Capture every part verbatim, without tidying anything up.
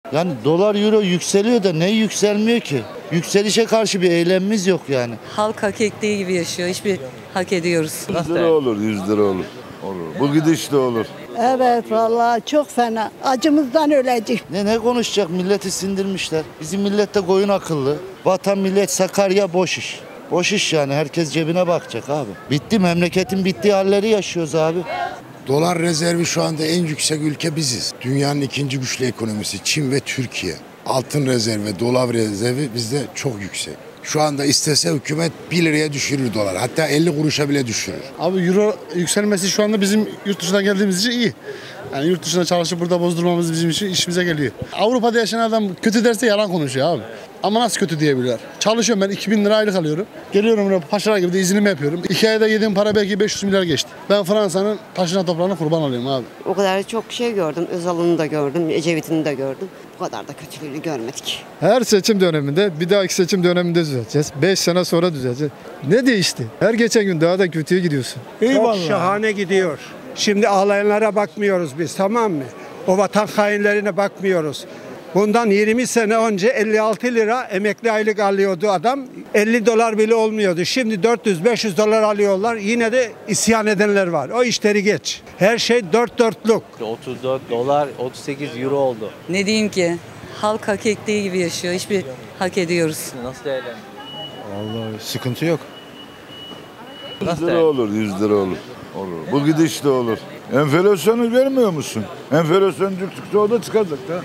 Yani dolar euro yükseliyor da ne yükselmiyor ki? Yükselişe karşı bir eylemimiz yok yani. Halk hak ettiği gibi yaşıyor. Hiçbir hak ediyoruz. yüz lira olur, yüz lira olur. Olur. Bu gidişle olur. Evet vallahi çok fena. Acımızdan ölecek. Ne ne konuşacak? Milleti sindirmişler. Bizim millette koyun akıllı. Vatan millet Sakarya boş iş. Boş iş yani. Herkes cebine bakacak abi. Bitti, memleketin bittiği halleri yaşıyoruz abi. Dolar rezervi şu anda en yüksek ülke biziz. Dünyanın ikinci güçlü ekonomisi Çin ve Türkiye. Altın rezervi, dolar rezervi bizde çok yüksek. Şu anda istese hükümet bir liraya düşürür dolar. Hatta elli kuruşa bile düşürür. Abi euro yükselmesi şu anda bizim yurt dışından geldiğimiz için iyi. Yani yurt dışına çalışıp burada bozdurmamız bizim için işimize geliyor. Avrupa'da yaşayan adam kötü derse yalan konuşuyor abi. Ama nasıl kötü diyebiliyor? Çalışıyorum ben iki bin lira aylık alıyorum. Geliyorum buraya paşalar gibi de izinimi yapıyorum. iki ayda yediğim para belki beş yüz milyar geçti. Ben Fransa'nın taşına toprağına kurban olayım abi. O kadar çok şey gördüm. Özal'ını da gördüm, Ecevit'ini de gördüm. Bu kadar da kötülüğünü görmedik. Her seçim döneminde bir dahaki seçim döneminde düzelteceğiz. beş sene sonra düzelteceğiz. Ne değişti? Her geçen gün daha da kötüye gidiyorsun. Eyvallah. Çok şahane gidiyor. Şimdi ağlayanlara bakmıyoruz biz, tamam mı? O vatan hainlerine bakmıyoruz. Bundan yirmi sene önce elli altı lira emekli aylık alıyordu adam. elli dolar bile olmuyordu. Şimdi dört yüz beş yüz dolar alıyorlar. Yine de isyan edenler var. O işleri geç. Her şey dört dörtlük. otuz dört dolar otuz sekiz euro oldu. Ne diyeyim ki? Halk hak ettiği gibi yaşıyor. Hiçbir hak ediyoruz. Nasıl değerlendiriyorsun? Vallahi sıkıntı yok. yüz lira olur, yüz lira olur. Olur. Bu gidişle olur. Enflasyonu görmüyor musun? Enflasyon düştükçe o da çıkacak da.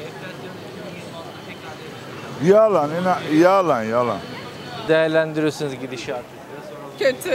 Yalan, ina- yalan, yalan. Değerlendiriyorsunuz gidişatı. Kötü.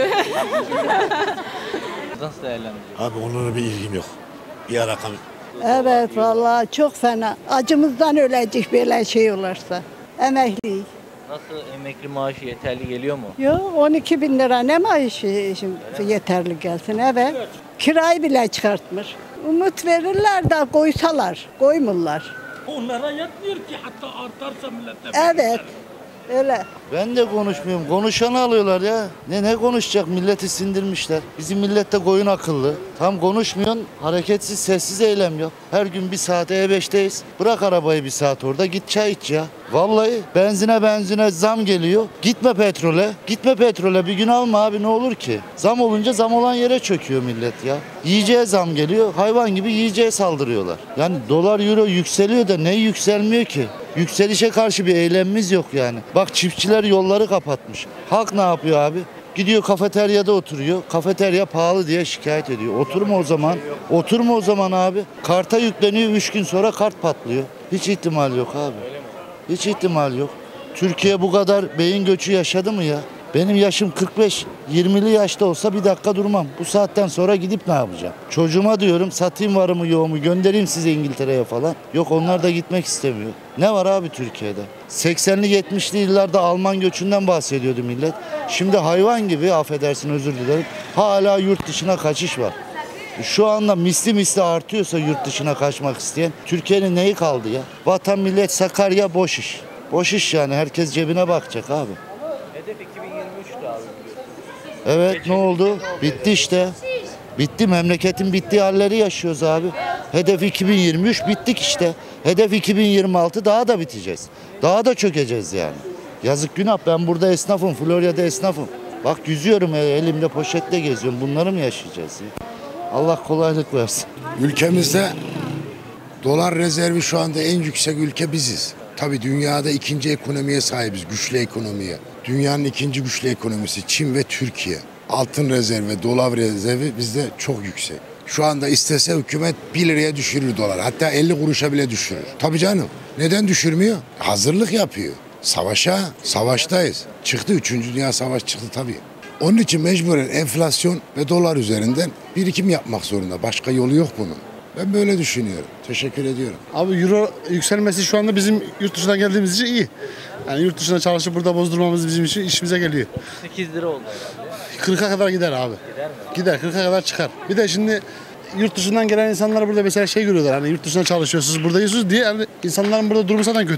Nasıl değerlendiriyorsunuz? Abi onunla bir ilgim yok. Bir ara kan. Evet vallahi çok fena. Acımızdan ölecek böyle şey olursa. Emekli. Nasıl, emekli maaşı yeterli geliyor mu? Yok on iki bin lira ne maaşı şimdi yeterli gelsin evet. Kirayı bile çıkartmış. Umut verirler de koysalar. Koymurlar. Onlara yetmiyor ki hatta artarsa millete. Evet. Öyle. Ben de konuşmuyorum. Konuşanı alıyorlar ya. Ne ne konuşacak? Milleti sindirmişler. Bizim millette koyun akıllı. Tam konuşmuyorsun. Hareketsiz, sessiz eylem yok. Her gün bir saat E beşteyiz. Bırak arabayı bir saat orada. Git çay iç ya. Vallahi benzine benzine zam geliyor. Gitme petrole. Gitme petrole. Bir gün alma abi, ne olur ki? Zam olunca zam olan yere çöküyor millet ya. Yiyeceğe zam geliyor. Hayvan gibi yiyeceğe saldırıyorlar. Yani dolar euro yükseliyor da ne yükselmiyor ki? Yükselişe karşı bir eylemimiz yok yani. Bak çiftçiler yolları kapatmış. Halk ne yapıyor abi? Gidiyor kafeteryada oturuyor. Kafeterya pahalı diye şikayet ediyor. Oturma o zaman. Oturma o zaman abi. Karta yükleniyor. Üç gün sonra kart patlıyor. Hiç ihtimal yok abi. Hiç ihtimal yok. Türkiye bu kadar beyin göçü yaşadı mı ya? Benim yaşım kırk beş, yirmili yaşta olsa bir dakika durmam. Bu saatten sonra gidip ne yapacağım? Çocuğuma diyorum satayım varımı yoğumu göndereyim size İngiltere'ye falan. Yok, onlar da gitmek istemiyor. Ne var abi Türkiye'de? seksenli yetmişli yıllarda Alman göçünden bahsediyordu millet. Şimdi hayvan gibi, affedersin özür dilerim, hala yurt dışına kaçış var. Şu anda misli misli artıyorsa yurt dışına kaçmak isteyen, Türkiye'nin neyi kaldı ya? Vatan millet Sakarya boş iş. Boş iş yani, herkes cebine bakacak abi. Hedef iki bin yirmi üçtü abi. Evet, ne oldu? Bitti işte. Bitti, memleketin bittiği halleri yaşıyoruz abi. Hedef iki bin yirmi üç, bittik işte. Hedef iki bin yirmi altı, daha da biteceğiz. Daha da çökeceğiz yani. Yazık günah, ben burada esnafım, Florya'da esnafım. Bak yüzüyorum, elimde poşetle geziyorum. Bunları mı yaşayacağız ya? Allah kolaylık versin. Ülkemizde dolar rezervi şu anda en yüksek ülke biziz. Tabii dünyada ikinci ekonomiye sahibiz, güçlü ekonomiye. Dünyanın ikinci güçlü ekonomisi Çin ve Türkiye. Altın rezervi, dolar rezervi bizde çok yüksek. Şu anda istese hükümet bir liraya düşürür dolar. Hatta elli kuruşa bile düşürür. Tabii canım. Neden düşürmüyor? Hazırlık yapıyor. Savaşa, savaştayız. Çıktı, üçüncü Dünya Savaşı çıktı tabii. Onun için mecburen enflasyon ve dolar üzerinden birikim yapmak zorunda. Başka yolu yok bunun. Ben böyle düşünüyorum. Teşekkür ediyorum. Abi euro yükselmesi şu anda bizim yurt dışından geldiğimiz için iyi. Yani yurt dışına çalışıp burada bozdurmamız bizim için işimize geliyor. sekiz lira oldu herhalde. kırka kadar gider abi. Gider mi? Gider, kırka kadar çıkar. Bir de şimdi yurt dışından gelen insanlar burada mesela şey görüyorlar. Hani yurt dışına çalışıyorsunuz, burada yiyorsunuz diye, yani insanların burada durumu zaten kötü.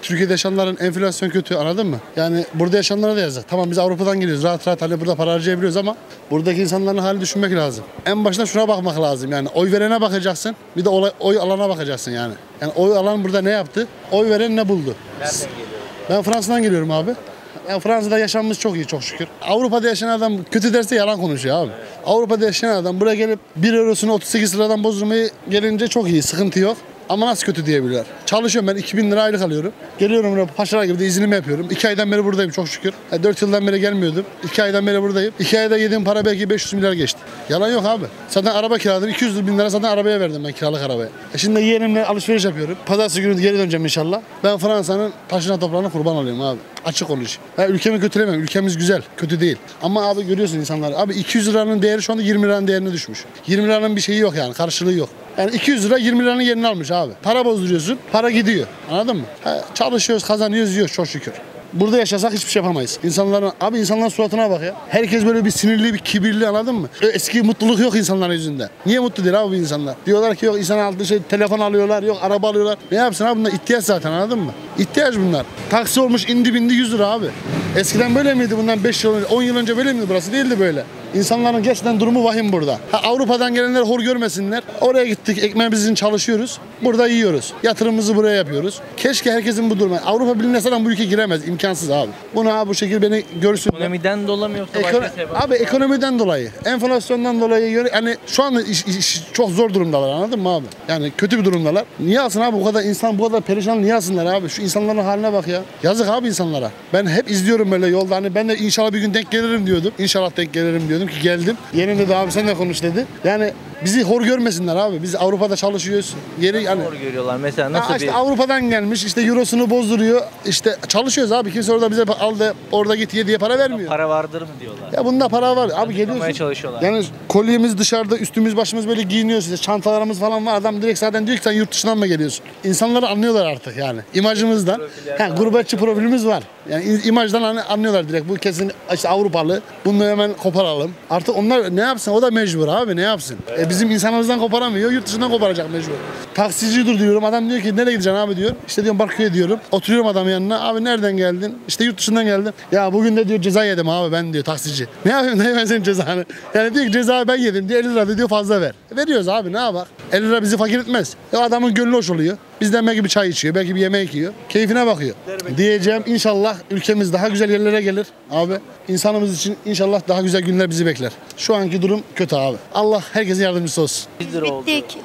Türkiye'de yaşayanların enflasyon kötü, anladın mı? Yani burada yaşayanlara da yazık. Tamam biz Avrupa'dan geliyoruz. Rahat rahat hani burada para harcayabiliyoruz ama buradaki insanların halini düşünmek lazım. En başta şuna bakmak lazım yani. Oy verene bakacaksın. Bir de oy, oy alana bakacaksın yani. Yani oy alan burada ne yaptı? Oy veren ne buldu? Nereden geliyor? Ben Fransa'dan geliyorum abi. Yani Fransa'da yaşamımız çok iyi çok şükür. Avrupa'da yaşayan adam kötü derse yalan konuşuyor abi. Avrupa'da yaşayan adam buraya gelip bir eurosunu otuz sekiz liradan bozdurmayı gelince çok iyi, sıkıntı yok. Ama nasıl kötü diyebilirler. Çalışıyorum ben, iki bin lira aylık alıyorum. Geliyorum buraya paşalar gibi de iznimi yapıyorum. iki aydan beri buradayım çok şükür. Yani dört yıldan beri gelmiyordum. iki aydan beri buradayım. iki ayda yediğim para belki beş yüz milyar geçti. Yalan yok abi. Zaten araba kiraladım. iki yüz bin lira zaten arabaya verdim ben, kiralık arabaya. E şimdi yeğenimle alışveriş yapıyorum. Pazartesi günü geri döneceğim inşallah. Ben Fransa'nın taşına toprağına kurban olayım abi. Açık konuşayım. Ben ülkemi kötülemem. Ülkemiz güzel. Kötü değil. Ama abi görüyorsun insanlar. Abi iki yüz liranın değeri şu anda yirmi liranın değerine düşmüş. yirmi liranın bir şeyi yok yani. Karşılığı yok. Yani iki yüz lira yirmi liranın yerini almış abi. Para bozduruyorsun. Para gidiyor. Anladın mı? Ha, çalışıyoruz, kazanıyoruz, yiyoruz çok şükür. Burada yaşasak hiçbir şey yapamayız. İnsanların, abi insanların suratına bak ya. Herkes böyle bir sinirli, bir kibirli, anladın mı? Eski mutluluk yok insanların yüzünde. Niye mutlu değil abi bu insanlar? Diyorlar ki yok insan aldığı şey telefon alıyorlar, yok araba alıyorlar. Ne yapsın abi bunlar ihtiyaç zaten, anladın mı? İhtiyaç bunlar. Taksi olmuş indi bindi yüz lira abi. Eskiden böyle miydi bundan beş yıl önce, on yıl önce böyle miydi burası? Değildi böyle. İnsanların gerçekten durumu vahim burada. Ha, Avrupa'dan gelenler hor görmesinler. Oraya gittik, ekmeğimiz için çalışıyoruz. Burada yiyoruz. Yatırımımızı buraya yapıyoruz. Keşke herkesin bu durumu. Avrupa Birliği'ne zaten bu ülke giremez. İmkansız abi. Bunu abi bu şekilde beni görsün. Ekonomiden dolayı mı yoksa başka sebep? Abi ekonomiden dolayı, enflasyondan dolayı, hani şu anda iş, iş çok zor durumdalar, anladın mı abi? Yani kötü bir durumdalar. Niye alsın abi bu kadar insan, bu kadar perişan niye alsınlar abi? Şu insanların haline bak ya. Yazık abi insanlara. Ben hep izliyorum böyle yolda, hani ben de inşallah bir gün denk gelirim diyordum. İnşallah denk gelirim diyordum ki geldim. Yeğenim dedi abi sen de konuş dedi. Yani bizi hor görmesinler abi. Biz Avrupa'da çalışıyoruz. Yeri yani. Hor görüyorlar mesela nasıl Ha bir... işte Avrupa'dan gelmiş, işte eurosunu bozduruyor. İşte çalışıyoruz abi. Kimse orada bize al da orada git ye diye para vermiyor. Para vardır mı diyorlar. Ya bunda para var. Abi geliyorsun. Çalışıyorlar. Yani kolyemiz dışarıda, üstümüz başımız böyle giyiniyoruz. İşte çantalarımız falan var. Adam direkt zaten diyor ki sen yurt dışından mı geliyorsun? İnsanları anlıyorlar artık yani. İmajımızdan. Ha, gurbetçi profilimiz var. Yani imajdan hani anlıyorlar direkt. Bu kesin işte Avrupalı. Bunu hemen koparalım. Artık onlar ne yapsın? O da mecbur abi. Ne yapsın? E bizim insanımızdan koparamıyor. Yurt dışından koparacak mecbur. Taksici dur diyorum. Adam diyor ki nereye gideceksin abi diyor. İşte diyorum Bakü'ye diyorum. Oturuyorum adamın yanına. Abi nereden geldin? İşte yurt dışından geldim. Ya bugün de diyor ceza yedim abi ben diyor taksici. Ne yapayım dayı ben senin cezanı? Yani diyor ki cezayı ben yedim diyor. elli lira diyor fazla ver. E veriyoruz abi ne yapak? elli lira bizi fakir etmez. Ya adamın gönlü hoş oluyor. Bizden belki bir çay içiyor. Belki bir yemek yiyor. Keyfine bakıyor. Diyeceğim inşallah ülkemiz daha güzel yerlere gelir abi. İnsanımız için inşallah daha güzel günler bizi bekler. Şu anki durum kötü abi. Allah herkesin yardımcısı olsun. yüz lira oldu. Bittik.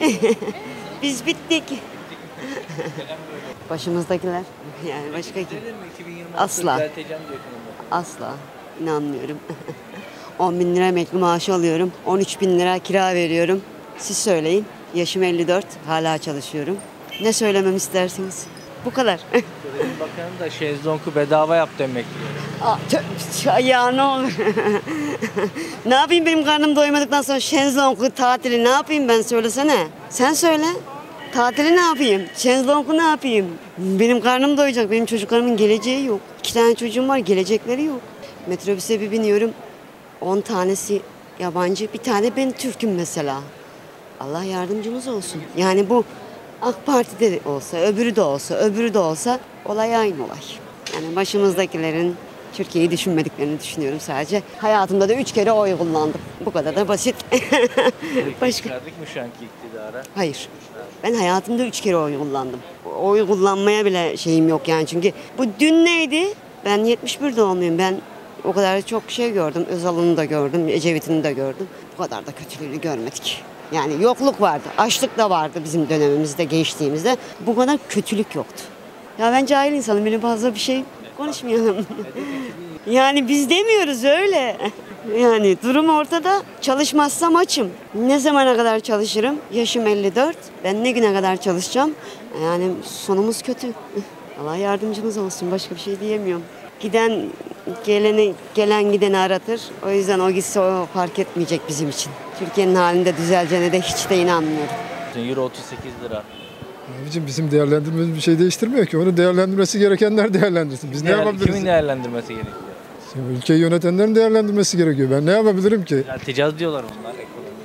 Biz bittik. Başımızdakiler. Yani başka kim? Asla. Düzelteceğim diyor ekonomi. Asla. İnanmıyorum. on bin lira emekli maaşı alıyorum. on üç bin lira kira veriyorum. Siz söyleyin. Yaşım elli dört. Hala çalışıyorum. Ne söylemem istersiniz? Bu kadar. Turizm Bakanı da şezlongu bedava yaptı emekliye. Aa, tö- ya ne olur. Ne yapayım benim karnım doymadıktan sonra şezlongu tatili ne yapayım ben söylesene. Sen söyle. Tatili ne yapayım? Şezlongu ne yapayım? Benim karnım doyacak. Benim çocuklarımın geleceği yok. İki tane çocuğum var. Gelecekleri yok. Metrobüse bir biniyorum. On tanesi yabancı. Bir tane ben Türk'üm mesela. Allah yardımcımız olsun. Yani bu AK Parti'de de olsa, öbürü de olsa, öbürü de olsa olay aynı olay. Yani başımızdakilerin Türkiye'yi düşünmediklerini düşünüyorum sadece. Hayatımda da üç kere oy kullandım. Bu kadar da basit. Başka... Çıkardık mı şu anki iktidara? Hayır. Ben hayatımda üç kere oy kullandım. Oy kullanmaya bile şeyim yok yani çünkü bu dün neydi? Ben yetmiş bir doğumluyum. Ben o kadar çok şey gördüm. Özal'ını da gördüm, Ecevit'ini de gördüm. Bu kadar da kötülüğünü görmedik. Yani yokluk vardı, açlık da vardı bizim dönemimizde, gençliğimizde. Bu kadar kötülük yoktu. Ya ben cahil insanım, benim fazla bir şey konuşmayalım. Yani biz demiyoruz öyle. Yani durum ortada. Çalışmazsam açım. Ne zamana kadar çalışırım? Yaşım elli dört. Ben ne güne kadar çalışacağım? Yani sonumuz kötü. Allah yardımcımız olsun. Başka bir şey diyemiyorum. Giden geleni, gelen gideni aratır. O yüzden o gitse o fark etmeyecek bizim için. Türkiye'nin halinde düzeleceğine de hiç de inanmıyorum. Euro otuz sekiz lira. Abicim bizim değerlendirmemiz bir şey değiştirmiyor ki. Onu değerlendirmesi gerekenler değerlendirsin. Biz ne Değer, yapabiliriz? Kimin değerlendirmesi gerekiyor? Ülkeyi yönetenlerin değerlendirmesi gerekiyor. Ben ne yapabilirim ki? Düzelteceğiz diyorlar onlar ekonomiyi.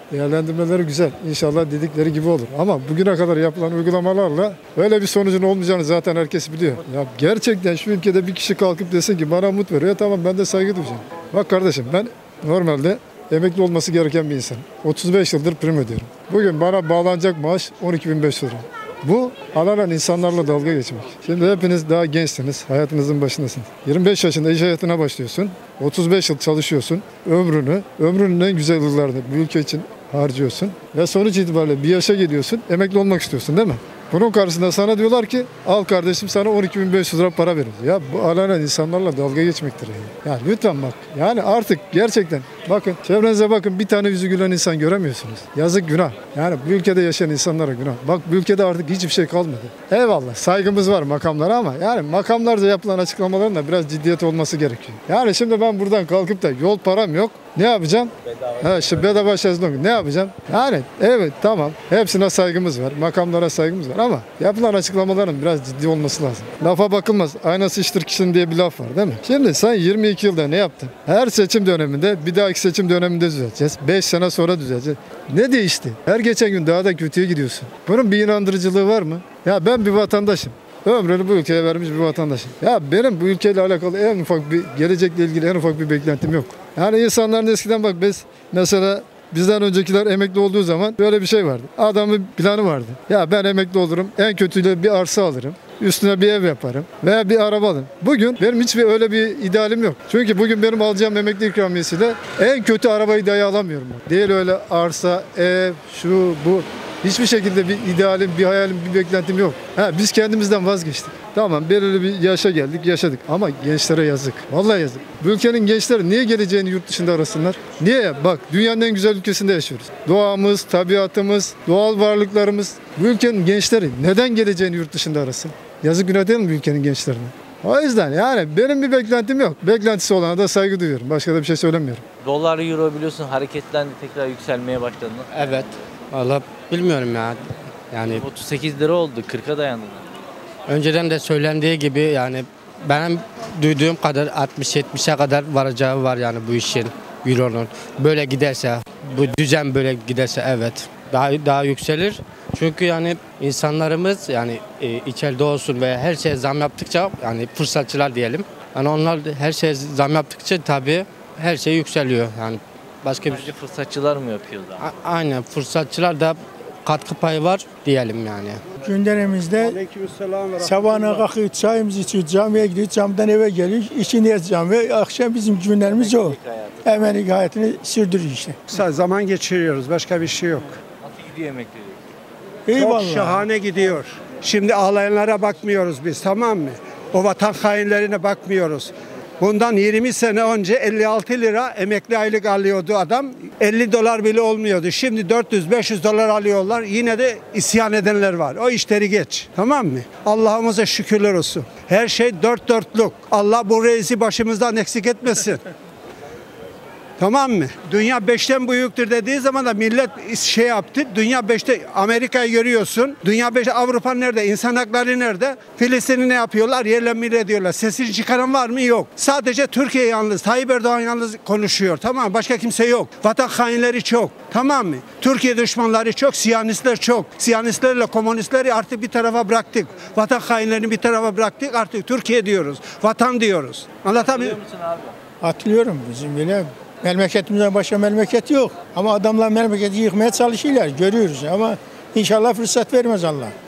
Değerlendirmeleri güzel. İnşallah dedikleri gibi olur. Ama bugüne kadar yapılan uygulamalarla öyle bir sonucun olmayacağını zaten herkes biliyor. Ya gerçekten şu ülkede bir kişi kalkıp desin ki bana umut veriyor. Tamam, ben de saygı duyacağım. Bak kardeşim, ben normalde emekli olması gereken bir insan. otuz beş yıldır prim ödüyorum. Bugün bana bağlanacak maaş on iki bin beş yüz lira. Bu alanan insanlarla dalga geçmek. Şimdi hepiniz daha gençsiniz, hayatınızın başındasınız. yirmi beş yaşında iş hayatına başlıyorsun. otuz beş yıl çalışıyorsun. Ömrünü, ömrünün en güzel yıllarını bu ülke için harcıyorsun. Ve sonuç itibariyle bir yaşa geliyorsun, emekli olmak istiyorsun değil mi? Bunun karşısında sana diyorlar ki al kardeşim, sana on iki bin beş yüz lira para veririz. Ya bu alanan insanlarla dalga geçmektir. Yani. Ya lütfen bak, yani artık gerçekten bakın, çevrenize bakın, bir tane yüzü gülen insan göremiyorsunuz. Yazık, günah. Yani bu ülkede yaşayan insanlara günah. Bak bu ülkede artık hiçbir şey kalmadı. Eyvallah, saygımız var makamlara ama yani makamlarca yapılan açıklamaların da biraz ciddiyet olması gerekiyor. Yani şimdi ben buradan kalkıp da yol param yok, ne yapacağım? Ha, işte bedava şezlong. Ne yapacağım? Yani evet, tamam. Hepsine saygımız var. Makamlara saygımız var ama yapılan açıklamaların biraz ciddi olması lazım. Lafa bakılmaz. Aynası iştir kişinin diye bir laf var değil mi? Şimdi sen yirmi iki yılda ne yaptın? Her seçim döneminde, bir dahaki seçim döneminde düzelteceğiz. beş sene sonra düzelteceğiz. Ne değişti? Her geçen gün daha da kötüye gidiyorsun. Bunun bir inandırıcılığı var mı? Ya ben bir vatandaşım. Ömrünü bu ülkeye vermiş bir vatandaşım. Ya benim bu ülkeyle alakalı en ufak bir, gelecekle ilgili en ufak bir beklentim yok. Yani insanların eskiden bak, biz mesela bizden öncekiler emekli olduğu zaman böyle bir şey vardı. Adamın planı vardı. Ya ben emekli olurum, en kötüyle bir arsa alırım. Üstüne bir ev yaparım veya bir araba alırım. Bugün benim hiçbir öyle bir idealim yok. Çünkü bugün benim alacağım emekli ikramiyesiyle en kötü arabayı dahi alamıyorum. Değil öyle arsa, ev, şu, bu. Hiçbir şekilde bir idealim, bir hayalim, bir beklentim yok. Ha, biz kendimizden vazgeçtik. Tamam, belirli bir yaşa geldik, yaşadık. Ama gençlere yazık. Vallahi yazık. Bu ülkenin gençleri niye geleceğini yurt dışında arasınlar? Niye? Bak, dünyanın en güzel ülkesinde yaşıyoruz. Doğamız, tabiatımız, doğal varlıklarımız. Bu ülkenin gençleri neden geleceğini yurt dışında arasın? Yazık, günah değil mi bu ülkenin gençlerine? O yüzden yani benim bir beklentim yok. Beklentisi olana da saygı duyuyorum. Başka da bir şey söylemiyorum. Dolar, euro biliyorsun hareketlendi, tekrar yükselmeye başladı. Evet. Vallahi bilmiyorum ya. Yani otuz sekiz lira oldu, kırka dayandı. önceden de söylendiği gibi yani benim duyduğum kadar altmış yetmişe kadar varacağı var yani bu işin, Euro'nun. Böyle giderse, bu düzen böyle giderse evet daha daha yükselir. Çünkü yani insanlarımız yani e, içeride olsun ve her şeye zam yaptıkça, yani fırsatçılar diyelim. Yani onlar her şeye zam yaptıkça tabii her şey yükseliyor. Yani başka bir fırsatçılar mı yapıyor da? A- aynen, fırsatçılar da katkı payı var diyelim yani. Günlerimizde sabahına kalkıyor, çayımızı içiyor, camiye gidiyor, camiden eve geliyor, işini yapacağım ve akşam bizim günlerimiz o. Emelik hayatını sürdürüyor işte. Zaman geçiriyoruz, başka bir şey yok. Nasıl gidiyor emeklilik? Eyvallah. Çok şahane gidiyor. Şimdi ağlayanlara bakmıyoruz biz, tamam mı? O vatan hainlerine bakmıyoruz. Bundan yirmi sene önce elli altı lira emekli aylık alıyordu adam. elli dolar bile olmuyordu. Şimdi dört yüz beş yüz dolar alıyorlar. Yine de isyan edenler var. O işleri geç. Tamam mı? Allah'ımıza şükürler olsun. Her şey dört dörtlük. Allah bu reisi başımızdan eksik etmesin. Tamam mı? Dünya beşten büyüktür dediği zaman da millet şey yaptı. Dünya beşte, Amerika'yı görüyorsun. Dünya beşte, Avrupa nerede? İnsan hakları nerede? Filistin'i ne yapıyorlar? Yerle millet ediyorlar. Sesini çıkaran var mı? Yok. Sadece Türkiye yalnız. Tayyip Erdoğan yalnız konuşuyor. Tamam mı? Başka kimse yok. Vatan hainleri çok. Tamam mı? Türkiye düşmanları çok. Siyanistler çok. Siyanistlerle komünistleri artık bir tarafa bıraktık. Vatan hainlerini bir tarafa bıraktık. Artık Türkiye diyoruz. Vatan diyoruz. Anlatabiliyor musun abi? Hatırlıyorum bizim bile. Memleketimizden başka memleket yok. Ama adamlar memleketi yıkmaya çalışıyorlar. Görüyoruz ama inşallah fırsat vermez Allah.